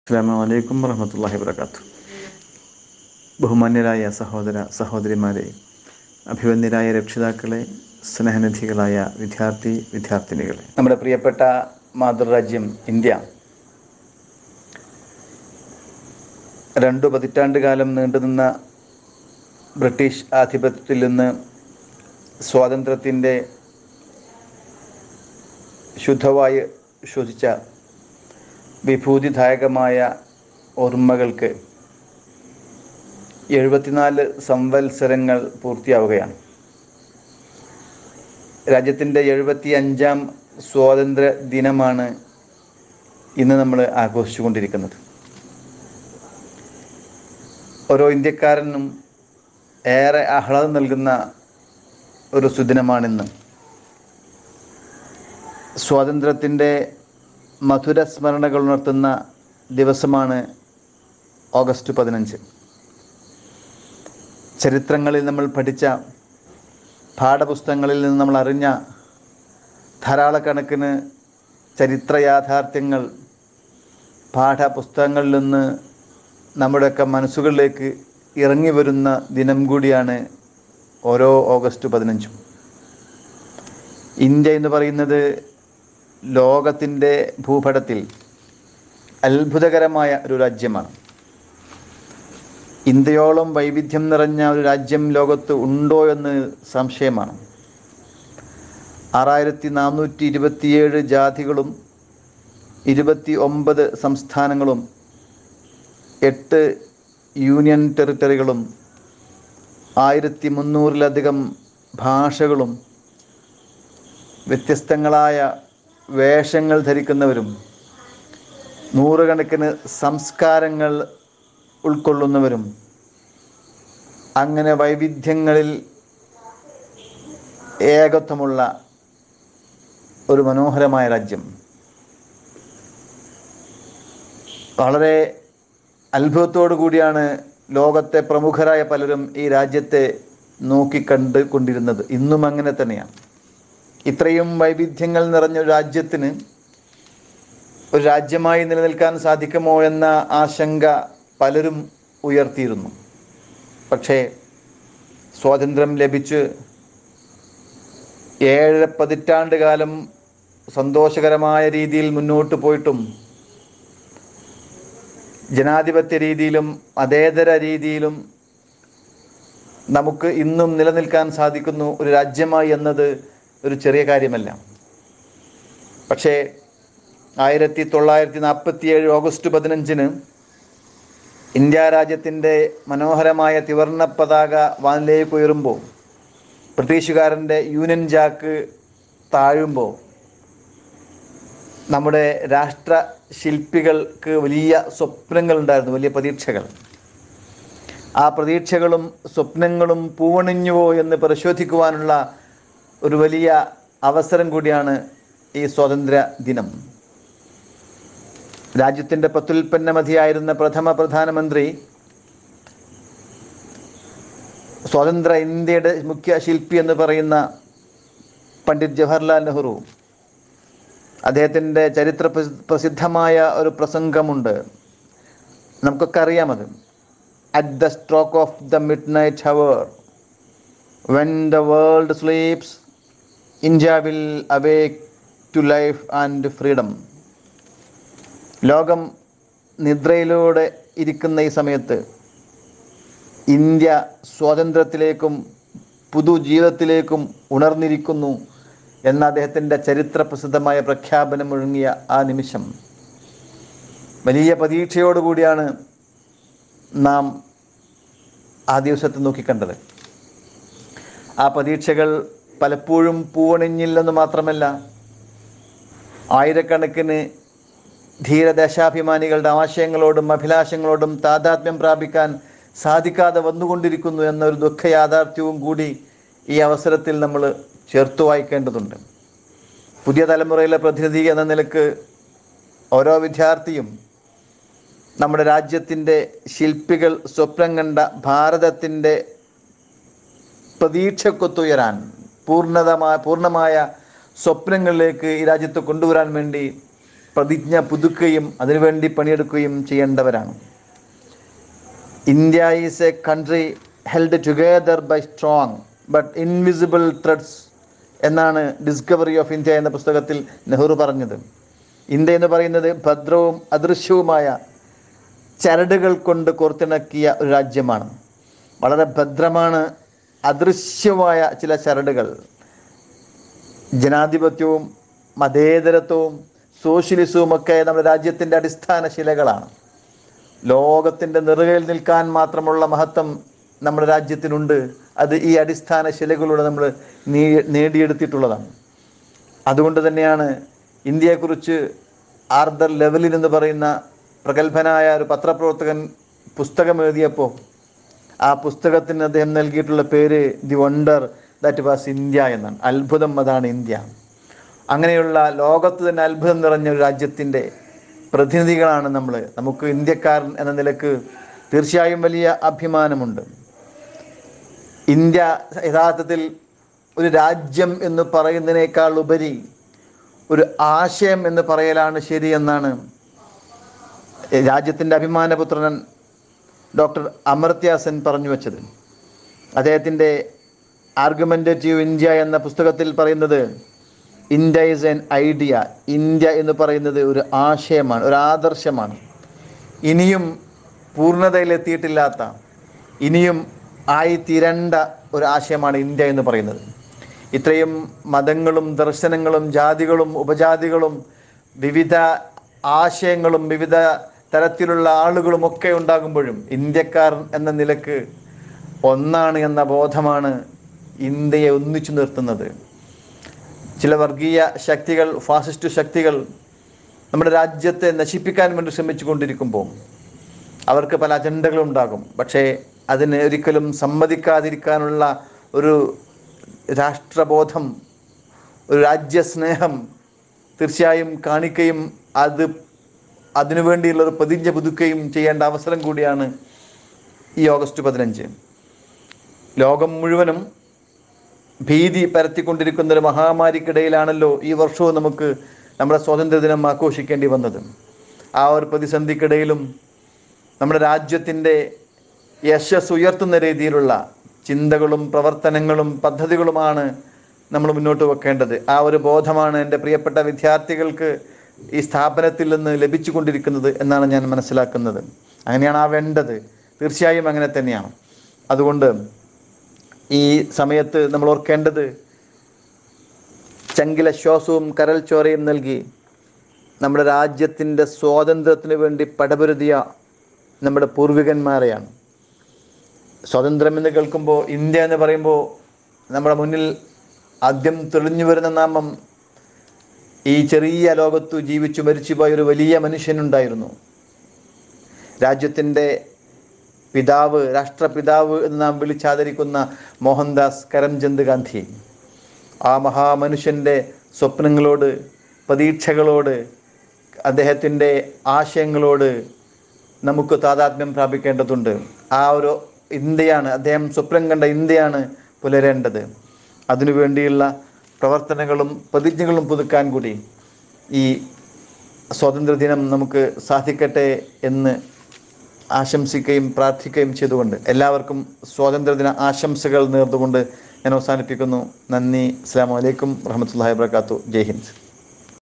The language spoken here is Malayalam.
അസ്സലാമു അലൈക്കും വറഹ്മത്തുള്ളാഹി വബറകാതുഹു. ബഹുമാന്യരായ സഹോദര സഹോദരിമാരെ, അഭിവന്യരായ രക്ഷിതാക്കളെ, സ്നേഹനിധികളായ വിദ്യാർത്ഥിനികളെ, നമ്മുടെ പ്രിയപ്പെട്ട മാതൃരാജ്യം ഇന്ത്യ 2 പതിറ്റാണ്ട് കാലം നീണ്ടുനിന്ന ബ്രിട്ടീഷ് ആധിപത്യത്തിൽ നിന്ന് സ്വാതന്ത്ര്യത്തിൻ്റെ ശുദ്ധവായു ശ്വസിച്ച വിഭൂതിദായകമായ ഓർമ്മകൾക്ക് 74 സംവത്സരങ്ങൾ പൂർത്തിയാവുകയാണ്. രാജ്യത്തിൻ്റെ 75ാം സ്വാതന്ത്ര്യ ദിനമാണ് ഇന്ന് നമ്മൾ ആഘോഷിച്ചുകൊണ്ടിരിക്കുന്നത്. ഓരോ ഇന്ത്യക്കാരനും ഏറെ ആഹ്ലാദം നൽകുന്ന ഒരു സുദിനമാണിന്ന്. സ്വാതന്ത്ര്യത്തിൻ്റെ മധുര സ്മരണകൾ ഉണർത്തുന്ന ദിവസമാണ് ഓഗസ്റ്റ് 15. ചരിത്രങ്ങളിൽ നമ്മൾ പഠിച്ച, പാഠപുസ്തകങ്ങളിൽ നിന്ന് നമ്മൾ അറിഞ്ഞ ധാരാളക്കണക്കിന് ചരിത്ര യാഥാർത്ഥ്യങ്ങൾ പാഠപുസ്തകങ്ങളിൽ നിന്ന് നമ്മുടെയൊക്കെ മനസ്സുകളിലേക്ക് ഇറങ്ങി വരുന്ന ദിനം കൂടിയാണ് ഓരോ ഓഗസ്റ്റ് 15. ഇന്ത്യ എന്ന് പറയുന്നത് ലോകത്തിൻ്റെ ഭൂപടത്തിൽ അത്ഭുതകരമായ ഒരു രാജ്യമാണ്. ഇന്ത്യയോളം വൈവിധ്യം നിറഞ്ഞ ഒരു രാജ്യം ലോകത്ത് ഉണ്ടോ എന്ന് സംശയമാണ്. 6427 ജാതികളും 29 സംസ്ഥാനങ്ങളും 8 യൂണിയൻ ടെറിട്ടറികളും 1300-ലധികം ഭാഷകളും വ്യത്യസ്തങ്ങളായ വേഷങ്ങൾ ധരിക്കുന്നവരും നൂറുകണക്കിന് സംസ്കാരങ്ങൾ ഉൾക്കൊള്ളുന്നവരും, അങ്ങനെ വൈവിധ്യങ്ങളിൽ ഏകത്വമുള്ള ഒരു മനോഹരമായ രാജ്യം. വളരെ അത്ഭുതത്തോടു കൂടിയാണ് ലോകത്തെ പ്രമുഖരായ പലരും ഈ രാജ്യത്തെ നോക്കിക്കണ്ടുകൊണ്ടിരുന്നത്. ഇന്നും അങ്ങനെ തന്നെയാണ്. ഇത്രയും വൈവിധ്യങ്ങൾ നിറഞ്ഞ ഒരു രാജ്യത്തിന് ഒരു രാജ്യമായി നിലനിൽക്കാൻ സാധിക്കുമോ എന്ന ആശങ്ക പലരും ഉയർത്തിയിരുന്നു. പക്ഷേ സ്വാതന്ത്ര്യം ലഭിച്ച് 7 പതിറ്റാണ്ട് കാലം സന്തോഷകരമായ രീതിയിൽ മുന്നോട്ട് പോയിട്ടും ജനാധിപത്യ രീതിയിലും മതേതര രീതിയിലും നമുക്ക് ഇന്നും നിലനിൽക്കാൻ സാധിക്കുന്നു ഒരു രാജ്യമായി എന്നത് ഒരു ചെറിയ കാര്യമല്ല. പക്ഷേ 1947 ഓഗസ്റ്റ് 15 ഇന്ത്യ രാജ്യത്തിൻ്റെ മനോഹരമായ ത്രിവർണ്ണ പതാക വാനിലേക്ക് ഉയരുമ്പോൾ, ബ്രിട്ടീഷുകാരൻ്റെ യൂണിയൻ ജാക്ക് താഴുമ്പോൾ, നമ്മുടെ രാഷ്ട്ര ശില്പികൾക്ക് വലിയ സ്വപ്നങ്ങളുണ്ടായിരുന്നു, വലിയ പ്രതീക്ഷകൾ. ആ പ്രതീക്ഷകളും സ്വപ്നങ്ങളും പൂവണിഞ്ഞുവോ എന്ന് പരിശോധിക്കുവാനുള്ള ഒരു വലിയ അവസരം കൂടിയാണ് ഈ സ്വാതന്ത്ര്യ ദിനം. രാജ്യത്തിൻ്റെ പ്രത്യുൽപ്പന്നമതിയായിരുന്ന പ്രഥമ പ്രധാനമന്ത്രി, സ്വതന്ത്ര ഇന്ത്യയുടെ മുഖ്യ ശില്പി എന്ന് പറയുന്ന പണ്ഡിറ്റ് ജവഹർലാൽ നെഹ്റു, അദ്ദേഹത്തിൻ്റെ ചരിത്ര പ്രസിദ്ധമായ ഒരു പ്രസംഗമുണ്ട്, നമുക്കൊക്കെ അറിയാമത്. At the stroke of the midnight hour, when the world sleeps, India will awake to life and freedom. ലോകം നിദ്രയിലൂടെ ഇരിക്കുന്ന ഈ സമയത്ത് ഇന്ത്യ സ്വാതന്ത്ര്യത്തിലേക്കും പുതുജീവിതത്തിലേക്കും ഉണർന്നിരിക്കുന്നു എന്ന അദ്ദേഹത്തിൻ്റെ ചരിത്ര പ്രസിദ്ധമായ പ്രഖ്യാപനം മുഴങ്ങിയ ആ നിമിഷം വലിയ പ്രതീക്ഷയോടുകൂടിയാണ് നാം ആ ദിവസത്തെ നോക്കിക്കണ്ടത്. ആ പ്രതീക്ഷകൾ പലപ്പോഴും പൂവണിഞ്ഞില്ലെന്ന് മാത്രമല്ല, ആയിരക്കണക്കിന് ധീരദേശാഭിമാനികളുടെ ആശയങ്ങളോടും അഭിലാഷങ്ങളോടും താദാത്മ്യം പ്രാപിക്കാൻ സാധിക്കാതെ വന്നുകൊണ്ടിരിക്കുന്നു എന്നൊരു ദുഃഖ യാഥാർത്ഥ്യവും കൂടി ഈ അവസരത്തിൽ നമ്മൾ ചേർത്ത് വായിക്കേണ്ടതുണ്ട്. പുതിയ തലമുറയിലെ പ്രതിനിധി എന്ന നിലക്ക് ഓരോ വിദ്യാർത്ഥിയും നമ്മുടെ രാജ്യത്തിൻ്റെ ശില്പികൾ സ്വപ്നം കണ്ട ഭാരതത്തിൻ്റെ പ്രതീക്ഷക്കൊത്തുയരാൻ പൂർണ്ണമായ സ്വപ്നങ്ങളിലേക്ക് ഈ രാജ്യത്ത് കൊണ്ടുവരാൻ വേണ്ടി പ്രതിജ്ഞ പുതുക്കുകയും അതിനുവേണ്ടി പണിയെടുക്കുകയും ചെയ്യേണ്ടവരാണ്. India is a country held together by strong but invisible threads എന്നാണ് ഡിസ്കവറി ഓഫ് ഇന്ത്യ എന്ന പുസ്തകത്തിൽ നെഹ്റു പറഞ്ഞത്. ഇന്ത്യ എന്ന് പറയുന്നത് ഭദ്രവും അദൃശ്യവുമായ ചരടുകൾ കൊണ്ട് കോർത്തിണക്കിയ ഒരു രാജ്യമാണ്. വളരെ ഭദ്രമാണ് അദൃശ്യമായ ചില ചരടുകൾ. ജനാധിപത്യവും മതേതരത്വവും സോഷ്യലിസവും ഒക്കെ നമ്മുടെ രാജ്യത്തിൻ്റെ അടിസ്ഥാന ശിലകളാണ്. ലോകത്തിൻ്റെ നെറുകയിൽ നിൽക്കാൻ മാത്രമുള്ള മഹത്വം നമ്മുടെ രാജ്യത്തിനുണ്ട്. അത് ഈ അടിസ്ഥാന ശിലകളിലൂടെ നമ്മൾ നേടിയെടുത്തിട്ടുള്ളതാണ്. അതുകൊണ്ട് തന്നെയാണ് ഇന്ത്യയെക്കുറിച്ച് ആർതർ ലെവലിൻ എന്ന് പറയുന്ന പ്രഗത്ഭനായ ഒരു പത്രപ്രവർത്തകൻ പുസ്തകം എഴുതിയപ്പോൾ ആ പുസ്തകത്തിന് അദ്ദേഹം നൽകിയിട്ടുള്ള പേര് the wonder that was India എന്നാണ്. അത്ഭുതം, അതാണ് ഇന്ത്യ. അങ്ങനെയുള്ള ലോകത്ത് തന്നെ അത്ഭുതം നിറഞ്ഞ ഒരു രാജ്യത്തിൻ്റെ പ്രതിനിധികളാണ് നമ്മൾ. നമുക്ക് ഇന്ത്യക്കാരൻ എന്ന നിലക്ക് തീർച്ചയായും വലിയ അഭിമാനമുണ്ട്. ഇന്ത്യ യഥാർത്ഥത്തിൽ ഒരു രാജ്യം എന്ന് പറയുന്നതിനേക്കാൾ ഉപരി ഒരു ആശയം എന്ന് പറയലാണ് ശരിയെന്നാണ് രാജ്യത്തിൻ്റെ അഭിമാനപുത്രൻ ഡോക്ടർ അമർത്യ സെൻ പറഞ്ഞു വച്ചത്. അദ്ദേഹത്തിൻ്റെ ആർഗ്യുമെൻറ്റേറ്റീവ് ഇന്ത്യ എന്ന പുസ്തകത്തിൽ പറയുന്നത് India is an idea. India എന്ന് പറയുന്നത് ഒരു ആശയമാണ്, ഒരു ആദർശമാണ്. ഇനിയും പൂർണ്ണതയിലെത്തിയിട്ടില്ലാത്ത, ഇനിയും ആയിത്തീരേണ്ട ഒരു ആശയമാണ് ഇന്ത്യ എന്ന് പറയുന്നത്. ഇത്രയും മതങ്ങളും ദർശനങ്ങളും ജാതികളും ഉപജാതികളും വിവിധ ആശയങ്ങളും വിവിധ തരത്തിലുള്ള ആളുകളുമൊക്കെ ഉണ്ടാകുമ്പോഴും ഇന്ത്യക്കാർ എന്ന നിലക്ക് ഒന്നാണ് എന്ന ബോധമാണ് ഇന്ത്യയെ ഒന്നിച്ചു നിർത്തുന്നത്. ചില വർഗീയ ശക്തികൾ, ഫാസിസ്റ്റ് ശക്തികൾ നമ്മുടെ രാജ്യത്തെ നശിപ്പിക്കാൻ വേണ്ടി ശ്രമിച്ചു കൊണ്ടിരിക്കുമ്പോൾ അവർക്ക് പല അജണ്ടകളുണ്ടാകും. പക്ഷേ അതിന് ഒരിക്കലും സമ്മതിക്കാതിരിക്കാനുള്ള ഒരു രാഷ്ട്രബോധം, ഒരു രാജ്യസ്നേഹം തീർച്ചയായും കാണിക്കുകയും അതിനുവേണ്ടിയുള്ളൊരു പ്രതിജ്ഞ പുതുക്കുകയും ചെയ്യേണ്ട അവസരം കൂടിയാണ് ഈ ഓഗസ്റ്റ് 15. ലോകം മുഴുവനും ഭീതി പരത്തിക്കൊണ്ടിരിക്കുന്നൊരു മഹാമാരിക്കിടയിലാണല്ലോ ഈ വർഷവും നമുക്ക് നമ്മുടെ സ്വാതന്ത്ര്യദിനം ആഘോഷിക്കേണ്ടി വന്നത്. ആ ഒരു പ്രതിസന്ധിക്കിടയിലും നമ്മുടെ രാജ്യത്തിൻ്റെ യശസ് ഉയർത്തുന്ന രീതിയിലുള്ള ചിന്തകളും പ്രവർത്തനങ്ങളും പദ്ധതികളുമാണ് നമ്മൾ മുന്നോട്ട് വെക്കേണ്ടത്. ആ ഒരു ബോധമാണ് എൻ്റെ പ്രിയപ്പെട്ട വിദ്യാർത്ഥികൾക്ക് ഈ സ്ഥാപനത്തിൽ നിന്ന് ലഭിച്ചു കൊണ്ടിരിക്കുന്നത് എന്നാണ് ഞാൻ മനസ്സിലാക്കുന്നത്. അങ്ങനെയാണ് ആവേണ്ടത്, തീർച്ചയായും അങ്ങനെ തന്നെയാണ്. അതുകൊണ്ട് ഈ സമയത്ത് നമ്മൾ ഓർക്കേണ്ടത് ചങ്കില ശ്വാസവും കരൽ ചോരയും നൽകി നമ്മുടെ രാജ്യത്തിൻ്റെ സ്വാതന്ത്ര്യത്തിന് വേണ്ടി പടപൊരുതിയ നമ്മുടെ പൂർവികന്മാരെയാണ്. സ്വാതന്ത്ര്യം എന്ന് കേൾക്കുമ്പോൾ, ഇന്ത്യ എന്ന് പറയുമ്പോൾ നമ്മുടെ മുന്നിൽ ആദ്യം തെളിഞ്ഞു വരുന്ന നാമം ഈ ചെറിയ ലോകത്തു ജീവിച്ചു മരിച്ചുപോയ ഒരു വലിയ മനുഷ്യനുണ്ടായിരുന്നു. രാജ്യത്തിൻ്റെ പിതാവ്, രാഷ്ട്രപിതാവ് എന്ന് നാം വിളിച്ചാദരിക്കുന്ന മോഹൻദാസ് കരംചന്ദ് ഗാന്ധി. ആ മഹാമനുഷ്യൻ്റെ സ്വപ്നങ്ങളോട്, പ്രതീക്ഷകളോട്, അദ്ദേഹത്തിൻ്റെ ആശയങ്ങളോട് നമുക്ക് താദാത്മ്യം പ്രാപിക്കേണ്ടതുണ്ട്. ആ ഒരു ഇന്ത്യയാണ്, അദ്ദേഹം സ്വപ്നം കണ്ട ഇന്ത്യയാണ് പുലരേണ്ടത്. അതിനുവേണ്ടിയുള്ള പ്രവർത്തനങ്ങളും പ്രതിജ്ഞകളും പുതുക്കാൻ കൂടി ഈ സ്വാതന്ത്ര്യദിനം നമുക്ക് സാധിക്കട്ടെ എന്ന് ആശംസിക്കുകയും പ്രാർത്ഥിക്കുകയും ചെയ്തുകൊണ്ട് എല്ലാവർക്കും സ്വാതന്ത്ര്യദിന ആശംസകൾ നേർന്നുകൊണ്ട് ഞാൻ അവസാനിപ്പിക്കുന്നു. നന്ദി. അസ്സലാമു അലൈക്കും വറഹ്മത്തുള്ളാഹി വബറകാതുഹു. ജയ് ഹിന്ദ്.